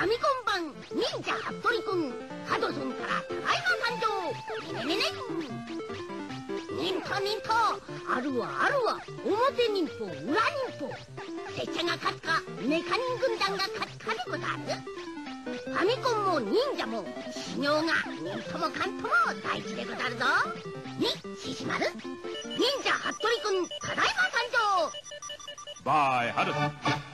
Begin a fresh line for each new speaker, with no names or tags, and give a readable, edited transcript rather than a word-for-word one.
ァミコン版忍者ハットリくんハドソンからただいま誕生。ねねねね。忍と忍とあるわあるわ。表忍法裏忍法。拙者が勝つかメカニン軍団が勝つかでござる。ファミコンも忍者も修行が忍ともかんとも大事でござるぞ。に獅子丸忍者ハットリくんただいま誕生。
バイハルト。